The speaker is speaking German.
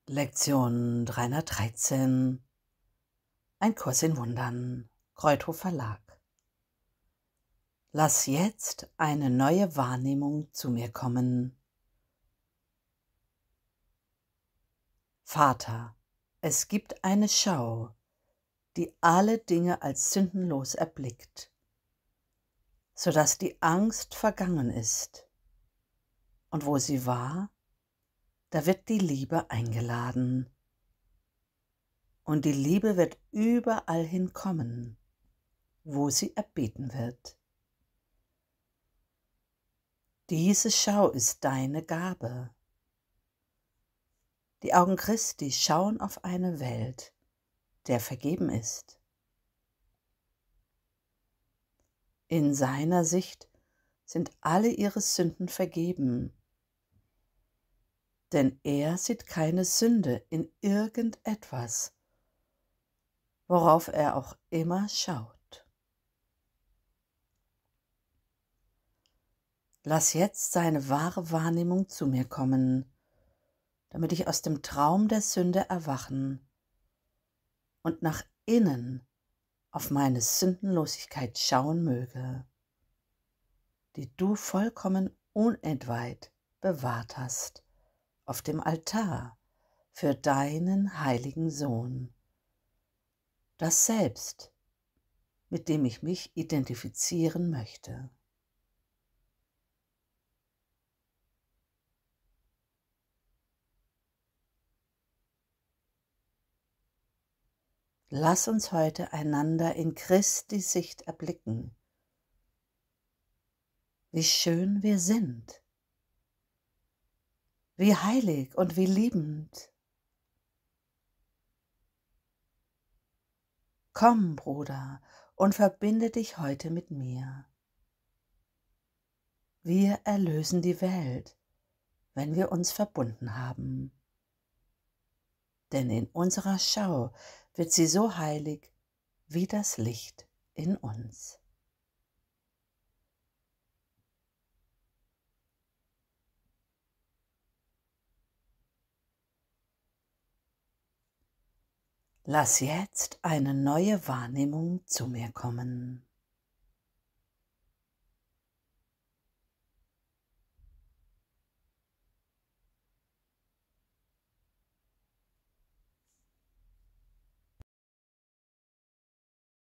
Lektion 313. Ein Kurs in Wundern. Kreuthof Verlag. Lass jetzt eine neue Wahrnehmung zu mir kommen. Vater, es gibt eine Schau, die alle Dinge als sündenlos erblickt, so dass die Angst vergangen ist. Und wo sie war, da wird die Liebe eingeladen. Und die Liebe wird überall hinkommen, wo sie erbeten wird. Diese Schau ist deine Gabe. Die Augen Christi schauen auf eine Welt, der vergeben ist. In seiner Sicht sind alle ihre Sünden vergeben, denn er sieht keine Sünde in irgendetwas, worauf er auch immer schaut. Lass jetzt seine wahre Wahrnehmung zu mir kommen, damit ich aus dem Traum der Sünde erwachen und nach innen auf meine Sündenlosigkeit schauen möge, die du vollkommen unentweiht bewahrt hast auf dem Altar für deinen heiligen Sohn, das Selbst, mit dem ich mich identifizieren möchte. Lass uns heute einander in Christi Sicht erblicken, wie schön wir sind, wie heilig und wie liebend. Komm, Bruder, und verbinde dich heute mit mir. Wir erlösen die Welt, wenn wir uns verbunden haben. Denn in unserer Schau wird sie so heilig wie das Licht in uns. Lass jetzt eine neue Wahrnehmung zu mir kommen.